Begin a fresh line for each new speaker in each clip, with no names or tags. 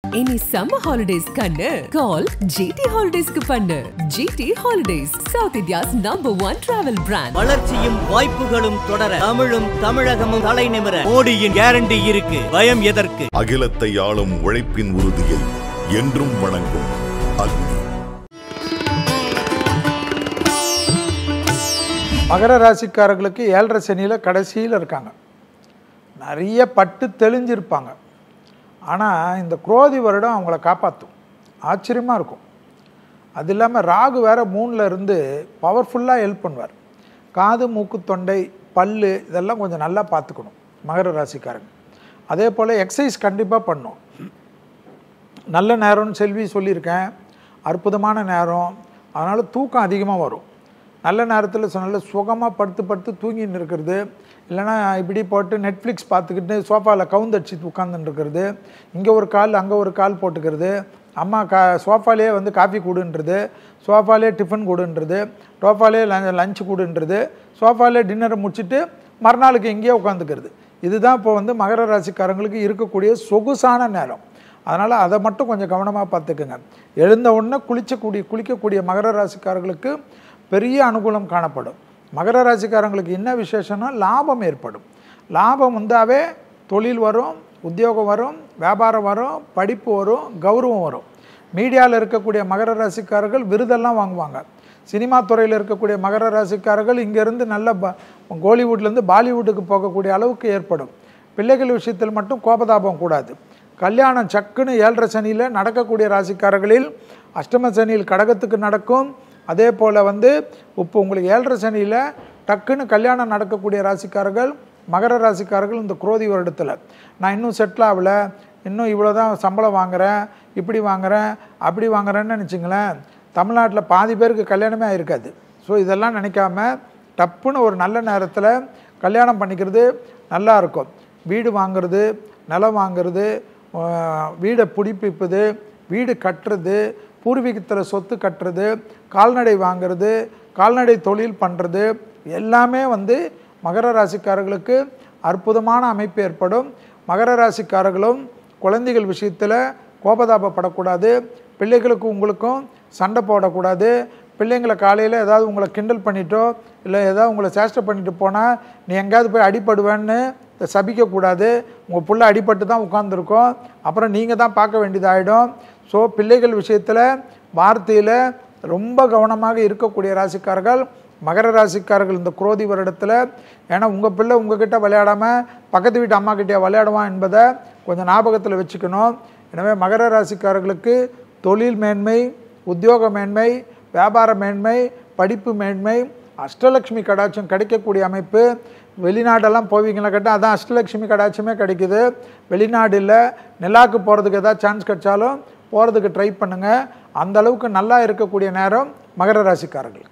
Any summer holidays kannu call GT Holidays ku pannu. GT Holidays, South India's #1 travel brand.
வளர்ச்சியும் வாய்ப்புகளும் தொடர தமிழும் தமிழகமும் தலைநிமிர மோடியின் கேரண்டி இருக்கு. பயம் எதற்கு?
அகிலத்தை ஆளும் உழைப்பின் உறுதியை என்றும் வணங்கும் அக்னி.
மகர ராசிக்காரர்களுக்கு 7.5 சனியில கடைசியில் இருக்காங்க. நிறைய பட்டு தெளிஞ்சிருப்பாங்க. ஆனால் இந்த குரோதி வருடம் அவங்கள காப்பாற்றும். ஆச்சரியமாக இருக்கும். அது இல்லாமல் ராகு வேறு 3ல் இருந்து பவர்ஃபுல்லாக ஹெல்ப் பண்ணுவார். காது, மூக்கு, தொண்டை, பல்லு இதெல்லாம் கொஞ்சம் நல்லா பார்த்துக்கணும் மகர ராசிக்காரங்க. அதே போல் எக்ஸசைஸ் கண்டிப்பாக பண்ணணும். நல்ல நேரம்னு செல்வி சொல்லியிருக்கேன். அற்புதமான நேரம். அதனால் தூக்கம் அதிகமாக வரும். நல்ல நேரத்தில் நல்ல சுகமாக படுத்து தூங்கின்னு இருக்கிறது, இல்லைனா இப்படி போட்டு நெட்ஃப்ளிக்ஸ் பார்த்துக்கிட்டு சோஃபாவில் கவுந்தடிச்சு உட்காந்துன்னு இருக்கிறது, இங்கே ஒரு கால் அங்கே ஒரு கால் போட்டுக்கிறது, அம்மா சோஃபாலே வந்து காஃபி கூடுன்றது, சோஃபாலே டிஃபன் கூடுன்றது, சோஃபாலே லஞ்சு கூடுன்றது, சோஃபாலே டின்னரை முடிச்சுட்டு மறுநாளுக்கு எங்கேயோ உட்காந்துக்கிறது. இதுதான் இப்போ வந்து மகர ராசிக்காரங்களுக்கு இருக்கக்கூடிய சொகுசான நேரம். அதனால் அதை மட்டும் கொஞ்சம் கவனமாக பார்த்துக்குங்க. எழுந்த உடனே குளிக்கக்கூடிய மகர ராசிக்காரர்களுக்கு பெரிய அனுகூலம் காணப்படும். மகர ராசிக்காரங்களுக்கு என்ன விசேஷம்னா லாபம் ஏற்படும். லாபம் வந்தாவே தொழில் வரும், உத்தியோகம் வரும், வியாபாரம் வரும், படிப்பு வரும், கௌரவம் வரும். மீடியாவில் இருக்கக்கூடிய மகர ராசிக்காரர்கள் விருதெல்லாம் வாங்குவாங்க. சினிமா துறையில் இருக்கக்கூடிய மகர ராசிக்காரர்கள் இங்கேருந்து நல்ல கோலிவுட்லேருந்து பாலிவுட்டுக்கு போகக்கூடிய அளவுக்கு ஏற்படும். பிள்ளைகள் விஷயத்தில் மட்டும் கோபதாபம் கூடாது. கல்யாணம் சக்குன்னு 7.5 சனியில் நடக்கக்கூடிய ராசிக்காரர்களில் அஷ்டம சனியில் கடகத்துக்கு நடக்கும். அதே போல் வந்து இப்போ உங்களுக்கு 7.5 சனியில் டக்குன்னு கல்யாணம் நடக்கக்கூடிய ராசிக்காரர்கள் மகர ராசிக்காரர்கள் இந்த குரோதி வருடத்தில் நான் இன்னும் செட்டில் ஆகலை, இன்னும் இவ்வளோ தான் சம்பளம் வாங்குகிறேன், இப்படி வாங்குகிறேன், அப்படி வாங்குறேன்னு நினச்சிங்களேன், தமிழ்நாட்டில் பாதி பேருக்கு கல்யாணமே ஆகிருக்காது. ஸோ இதெல்லாம் நினைக்காம டப்புன்னு ஒரு நல்ல நேரத்தில் கல்யாணம் பண்ணிக்கிறது நல்லா இருக்கும். வீடு வாங்கிறது, நிலம் வாங்கிறது, வீடை புதுப்பிப்பது, வீடு கட்டுறது, பூர்வீகத்தில் சொத்து கட்டுறது, கால்நடை வாங்கிறது, கால்நடை தொழில் பண்ணுறது எல்லாமே வந்து மகர ராசிக்காரர்களுக்கு அற்புதமான அமைப்பு ஏற்படும். மகர ராசிக்காரர்களும் குழந்தைகள் விஷயத்தில் கோபதாபப்படக்கூடாது. பிள்ளைகளுக்கு உங்களுக்கும் சண்டை போடக்கூடாது. பிள்ளைங்களை காலையில் ஏதாவது உங்களை கிண்டல் பண்ணிட்டோ இல்லை ஏதாவது உங்களை சேஷ்டை பண்ணிட்டு போனால் நீ எங்கேயாவது போய் அடிப்படுவேன்னு சபிக்கக்கூடாது. உங்கள் பிள்ளை அடிபட்டு தான் உட்காந்துருக்கோம், அப்புறம் நீங்கள் தான் பார்க்க வேண்டியதாகிடும். ஸோ பிள்ளைகள் விஷயத்தில் வார்த்தையில் ரொம்ப கவனமாக இருக்கக்கூடிய ராசிக்காரர்கள் மகர ராசிக்காரர்கள் இந்த குரோதி வருடத்தில். ஏன்னா உங்கள் பிள்ளை உங்ககிட்ட விளையாடாமல் பக்கத்து வீட்டு அம்மா கிட்டே விளையாடுவான் என்பதை கொஞ்சம் ஞாபகத்தில் வச்சுக்கணும். எனவே மகர ராசிக்காரர்களுக்கு தொழில் மேன்மை, உத்தியோக மேன்மை, வியாபார மேன்மை, படிப்பு மேன்மை, அஷ்டலட்சுமி கடாட்சம் கிடைக்கக்கூடிய அமைப்பு. வெளிநாடெல்லாம் போவீங்களா கேட்டால் அதான் அஷ்டலட்சுமி கடாட்சமே கிடைக்குது. வெளிநாடு இல்லை, நிலாவுக்கு போகிறதுக்கு ஏதாவது சான்ஸ் கிடைச்சாலும் போகிறதுக்கு ட்ரை பண்ணுங்கள். அந்த அளவுக்கு நல்லா இருக்கக்கூடிய நேரம் மகர ராசிக்காரர்களுக்கு.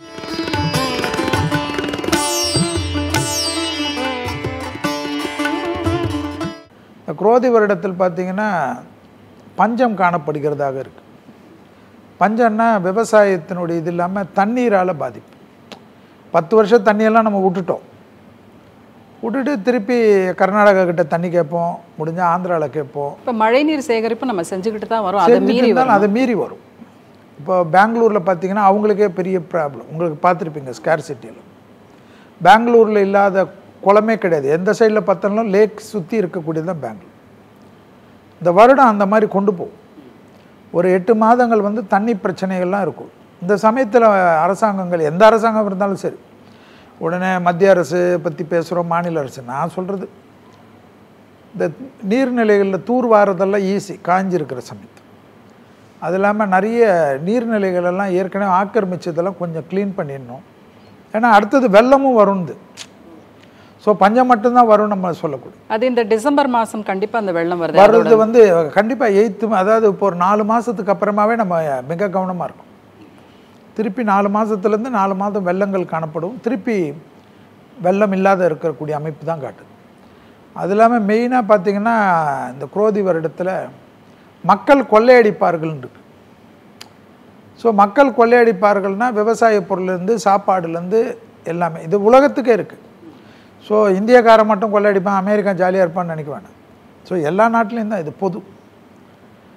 இந்த குரோதி வருடத்தில் பார்த்திங்கன்னா பஞ்சம் காணப்படுகிறதாக இருக்குது. பஞ்சம்னா விவசாயத்தினுடைய இது இல்லாமல் தண்ணீரால் பாதிப்பு. 10 வருஷம் தண்ணியெல்லாம் நம்ம விட்டுட்டு திருப்பி கர்நாடகா கிட்ட தண்ணி கேட்போம், முடிஞ்சால் ஆந்திராவில் கேட்போம்.
இப்போ மழைநீர் சேகரிப்பு நம்ம செஞ்சுக்கிட்டு தான் வரும், அதை
மீறி வரும். இப்போ பெங்களூரில் பார்த்தீங்கன்னா அவங்களுக்கே பெரிய ப்ராப்ளம். உங்களுக்கு பார்த்துருப்பீங்க ஸ்கேர்சிட்டியில். பெங்களூரில் இல்லாத குளமே கிடையாது. எந்த சைடில் பார்த்தாலும் லேக் சுற்றி இருக்கக்கூடியது தான் பெங்களூர். இந்த வருடம் அந்த மாதிரி கொண்டு போகும். ஒரு 8 மாதங்கள் வந்து தண்ணி பிரச்சனைகள்லாம் இருக்கும். இந்த சமயத்தில் அரசாங்கங்கள் எந்த அரசாங்கம் இருந்தாலும் சரி, உடனே மத்திய அரசு பற்றி பேசுகிறோம், மாநில அரசு. நான் சொல்கிறது இந்த நீர்நிலைகளில் தூர் வாரதெல்லாம் ஈஸி, காஞ்சிருக்கிற சமயத்து. அது இல்லாமல் நிறைய நீர்நிலைகளெல்லாம் ஏற்கனவே ஆக்கிரமிச்சதெல்லாம் கொஞ்சம் க்ளீன் பண்ணிடணும். ஏன்னா அடுத்தது வெள்ளமும் வரும்து. ஸோ பஞ்சம் மட்டும்தான் வரும் நம்ம சொல்லக்கூடாது.
அது இந்த டிசம்பர் மாதம் கண்டிப்பாக அந்த வெள்ளம்
வர்றது வந்து கண்டிப்பாக 8th, அதாவது இப்போ ஒரு 4 மாதத்துக்கு அப்புறமாவே நம்ம மிக கவனமாக இருக்கும். திருப்பி 4 மாதத்துலேருந்து 4 மாதம் வெள்ளங்கள் காணப்படும். திருப்பி வெள்ளம் இல்லாத இருக்கக்கூடிய அமைப்பு தான் காட்டுது. அது இல்லாமல் மெயினாக பார்த்திங்கன்னா இந்த குரோதி வருடத்தில் மக்கள் கொள்ளையடிப்பார்கள்னு இருக்கு. ஸோ மக்கள் கொள்ளையடிப்பார்கள்னால் விவசாய பொருள்லேருந்து சாப்பாடுலேருந்து எல்லாமே இது உலகத்துக்கே இருக்குது. ஸோ இந்தியக்காரன் மட்டும் கொள்ளையடிப்பான், அமெரிக்கா ஜாலியாக இருப்பான்னு நினைக்க வேண்டாம். ஸோ எல்லா நாட்டிலையும் தான் இது பொது.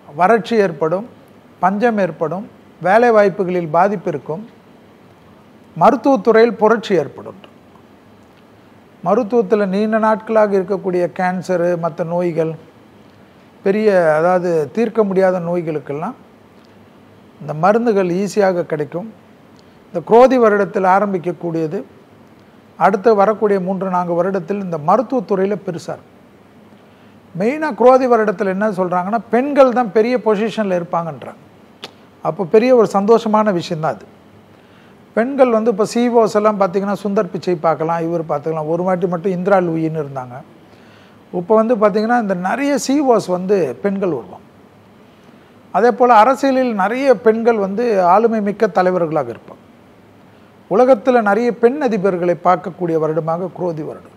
வறட்சி ஏற்படும், பஞ்சம் ஏற்படும், வேலை வாய்ப்புகளில் பாதிப்பு இருக்கும், மருத்துவத்துறையில் புரட்சி ஏற்படும். மருத்துவத்தில் நீண்ட நாட்களாக இருக்கக்கூடிய கேன்சரு, மற்ற நோய்கள், பெரிய அதாவது தீர்க்க முடியாத நோய்களுக்கெல்லாம் இந்த மருந்துகள் ஈஸியாக கிடைக்கும். இந்த குரோதி வருடத்தில் ஆரம்பிக்கக்கூடியது அடுத்து வரக்கூடிய 3-4 வருடத்தில் இந்த மருத்துவத்துறையில் பெருசாக இருக்கும். மெயினாக குரோதி வருடத்தில் என்ன சொல்கிறாங்கன்னா, பெண்கள் தான் பெரிய பொசிஷனில் இருப்பாங்கன்றாங்க. அப்போ பெரிய ஒரு சந்தோஷமான விஷயந்தான் அது. பெண்கள் வந்து இப்போ சிஓஸ் எல்லாம் பார்த்திங்கன்னா சுந்தர் பிச்சை பார்க்கலாம், இவர் பார்த்துக்கலாம். ஒரு வாட்டி மட்டும் இந்திரா லூயின்னு இருந்தாங்க. இப்போ வந்து பார்த்திங்கன்னா இந்த நிறைய சிஓஸ் வந்து பெண்கள் வருவாங்க. அதே போல் அரசியலில் நிறைய பெண்கள் வந்து ஆளுமை மிக்க தலைவர்களாக இருப்பாங்க. உலகத்தில் நிறைய பெண் அதிபர்களை பார்க்கக்கூடிய வருடமாக குரோதி வருடம்.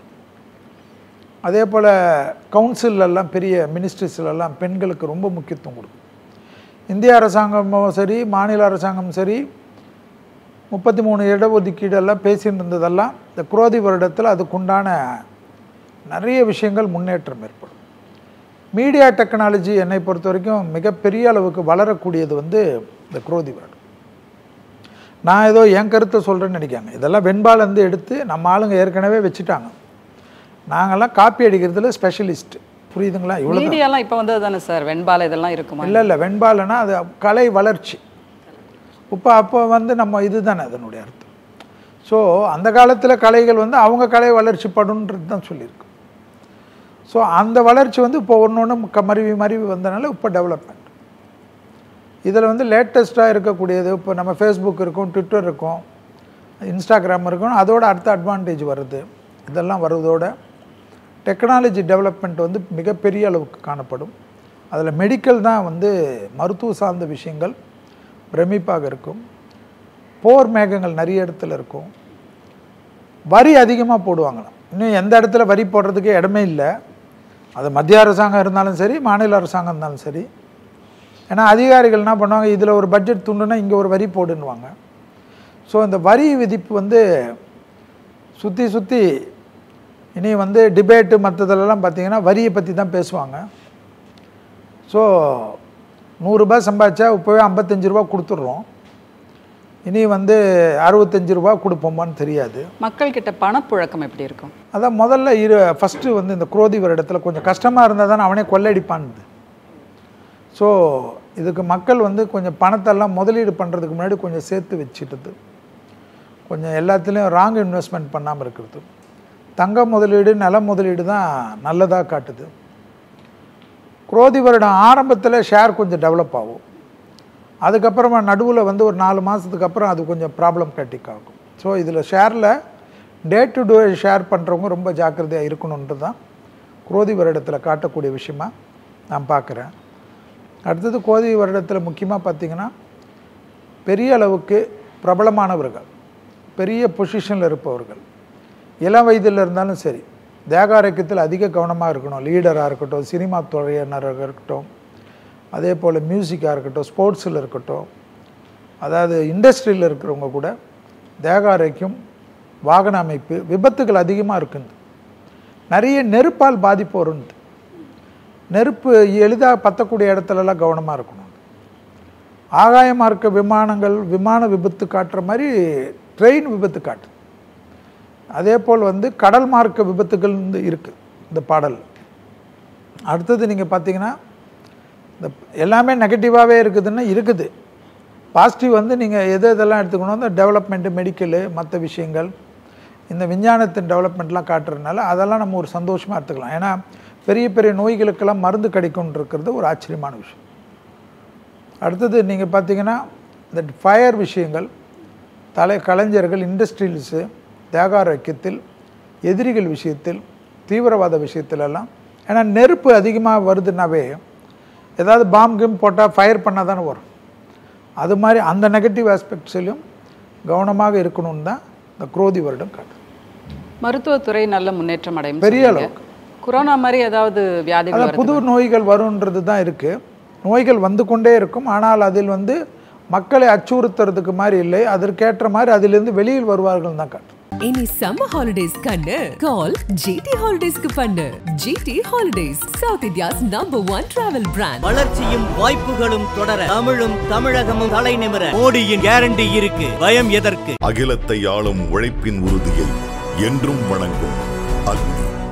அதே போல் கவுன்சிலெல்லாம் பெரிய மினிஸ்ட்ரிஸ்லாம் பெண்களுக்கு ரொம்ப முக்கியத்துவம் கொடுக்கும். இந்திய அரசாங்கமும் சரி, மாநில அரசாங்கமும் சரி, 33 இடஒதுக்கீடெல்லாம் பேசிட்டு இருந்ததெல்லாம் இந்த குரோதி வருடத்தில் அதுக்குண்டான நிறைய விஷயங்கள் முன்னேற்றம் ஏற்படும். மீடியா டெக்னாலஜி என்னை பொறுத்த வரைக்கும் மிகப்பெரிய அளவுக்கு வளரக்கூடியது வந்து இந்த குரோதி வருடம். நான் ஏதோ என் கருத்தை சொல்கிறேன்னு நினைக்காங்க. இதெல்லாம் வெண்பாலேருந்து எடுத்து நம்ம ஆளுங்க ஏற்கனவே வச்சுட்டாங்க. நாங்கள்லாம் காப்பி அடிக்கிறதுல ஸ்பெஷலிஸ்ட். புரியுதுங்களா? இவ்வளோ
மீடியாலாம் இப்போ வந்தது தானே சார், வெண்பாலை இதெல்லாம் இருக்குமா?
இல்லை, வெண்பாலைனா அது கலை வளர்ச்சி. அப்போ வந்து நம்ம இது தானே அதனுடைய அர்த்தம். ஸோ அந்த காலத்தில் கலைகள் வந்து அவங்க கலை வளர்ச்சி படுன்றது தான் சொல்லியிருக்கு. ஸோ அந்த வளர்ச்சி வந்து இப்போ ஒன்று மருவி வந்தனால இப்போ டெவலப்மெண்ட். இதில் வந்து லேட்டஸ்ட்டாக இருக்கக்கூடியது இப்போ நம்ம ஃபேஸ்புக் இருக்கும், ட்விட்டர் இருக்கும், இன்ஸ்டாகிராம் இருக்கும். அதோட அடுத்த அட்வான்டேஜ் வருது. இதெல்லாம் வருவதோட டெக்னாலஜி டெவலப்மெண்ட் வந்து மிகப்பெரிய அளவுக்கு காணப்படும். அதில் மெடிக்கல் தான் வந்து மருத்துவ சார்ந்த விஷயங்கள் பிரமிப்பாக இருக்கும். போர் மேகங்கள் நிறைய இடத்துல இருக்கும். வரி அதிகமாக போடுவாங்களாம். இன்னும் எந்த இடத்துல வரி போடுறதுக்கு இடமே இல்லை. அது மத்திய அரசாங்கம் இருந்தாலும் சரி, மாநில அரசாங்கம் இருந்தாலும் சரி. ஏன்னா அதிகாரிகள் என்ன பண்ணுவாங்க, இதில் ஒரு பட்ஜெட் துண்டுனா இங்கே ஒரு வரி போடுன்னுவாங்க. ஸோ இந்த வரி விதிப்பு வந்து சுற்றி இனி வந்து டிபேட்டு மற்றதுலலாம் பார்த்திங்கன்னா வரியை பற்றி தான் பேசுவாங்க. ஸோ 100 ரூபாய் சம்பாதிச்சா இப்போவே 55 ரூபா கொடுத்துட்றோம். இனி வந்து 65 ரூபா கொடுப்போமான்னு தெரியாது.
மக்கள்கிட்ட பணப்புழக்கம் எப்படி இருக்கும்?
அதான் முதல்ல ஃபஸ்ட்டு வந்து இந்த குரோதி வருடத்தில் கொஞ்சம் கஷ்டமாக இருந்தால் தானே அவனே கொள்ளடிப்பான்னு. ஸோ இதுக்கு மக்கள் வந்து கொஞ்சம் பணத்தெல்லாம் முதலீடு பண்ணுறதுக்கு முன்னாடி கொஞ்சம் சேர்த்து வச்சுட்டது, கொஞ்சம் எல்லாத்துலேயும் ராங் இன்வெஸ்ட்மெண்ட் பண்ணாமல் இருக்கிறது. தங்க முதலீடு, நில முதலீடு தான் நல்லதாக காட்டுது. குரோதி வருடம் ஆரம்பத்தில் ஷேர் கொஞ்சம் டெவலப் ஆகும். அதுக்கப்புறமா நடுவில் வந்து ஒரு 4 மாதத்துக்கு அப்புறம் அது கொஞ்சம் ப்ராப்ளம் கிரிட்டிக் ஆகும். ஸோ இதில் ஷேரில் டே டு டே ஷேர் பண்ணுறவங்க ரொம்ப ஜாக்கிரதையாக இருக்கணுன்றது தான் குரோதி வருடத்தில் காட்டக்கூடிய விஷயமாக நான் பார்க்குறேன். அடுத்தது குரோதி வருடத்தில் முக்கியமாக பார்த்திங்கன்னா பெரிய அளவுக்கு பிரபலமானவர்கள், பெரிய பொசிஷனில் இருப்பவர்கள், இளம் வயதில் இருந்தாலும் சரி, தேக ஆரோக்கியத்தில் அதிக கவனமாக இருக்கணும். லீடராக இருக்கட்டும், சினிமா துறையினராக இருக்கட்டும், அதே போல் மியூசிக்காக இருக்கட்டும், ஸ்போர்ட்ஸில் இருக்கட்டும், அதாவது இண்டஸ்ட்ரியில் இருக்கிறவங்க கூட தேக ஆரோக்கியம், வாகன அமைப்பு, விபத்துகள் அதிகமாக இருக்குது. நிறைய நெருப்பால் பாதிப்பு வருது. நெருப்பு எளிதாக பற்றக்கூடிய இடத்துலலாம் கவனமாக இருக்கணும். ஆகாய மார்க்க விமானங்கள் விமான விபத்து காட்டுற மாதிரி ட்ரெயின் விபத்து காட்டு. அதே போல் வந்து கடல் மார்க்க விபத்துகள் இருக்குது இந்த பாடல். அடுத்தது நீங்கள் பார்த்தீங்கன்னா இந்த எல்லாமே நெகட்டிவாகவே இருக்குதுன்னா இருக்குது. பாசிட்டிவ் வந்து நீங்கள் எதெல்லாம் எடுத்துக்கணும், இந்த டெவலப்மெண்ட்டு, மெடிக்கலு, மற்ற விஷயங்கள், இந்த விஞ்ஞானத்தின் டெவலப்மெண்ட்லாம் காட்டுறதுனால அதெல்லாம் நம்ம ஒரு சந்தோஷமாக எடுத்துக்கலாம். ஏன்னா பெரிய பெரிய நோய்களுக்கெல்லாம் மருந்து கிடைக்கும்ன்றது ஒரு ஆச்சரியமான விஷயம். அடுத்தது நீங்கள் பார்த்தீங்கன்னா இந்த ஃபயர் விஷயங்கள், கலைஞர்கள், இண்டஸ்ட்ரியல்ஸு, தேக ஆரோக்கியத்தில், எதிரிகள் விஷயத்தில், தீவிரவாத விஷயத்திலெல்லாம். ஏன்னா நெருப்பு அதிகமாக வருதுன்னாவே ஏதாவது பாம் போட்டால் ஃபயர் பண்ணால் தானே வரும். அது மாதிரி அந்த நெகட்டிவ் ஆஸ்பெக்ட்ஸ்லையும் கவனமாக இருக்கணும்னு தான் இந்த குரோதி வருடம் காட்டு.
மருத்துவத்துறை நல்ல முன்னேற்றம் அடையும்
பெரிய அளவுக்கு.
கொரோனா மாதிரி ஏதாவது வியாதிகள்,
புது நோய்கள் வரும்ன்றது தான் இருக்குது. நோய்கள் வந்து கொண்டே இருக்கும். ஆனால் அதில் வந்து மக்களை அச்சுறுத்துறதுக்கு மாதிரி இல்லை, அதற்கேற்ற மாதிரி அதிலிருந்து வெளியில் வருவார்கள் தான் காட்டும்.
இனி சம்மர் ஹாலிடேஸ் கண்ணு கால் ஜிடி ஹாலிடேஸ்க்கு பண்ணு. GT holidays, south India's #1 travel brand.
வளர்ச்சியும் வாய்ப்புகளும் தொடர தமிழும் தமிழகமும் தலை நிமிர மோடியின் கேரண்டி இருக்கு. பயம் எதற்கு?
அகிலத்தை ஆளும் உழைப்பின் உறுதியை என்றும் வணங்கும் அக்னி.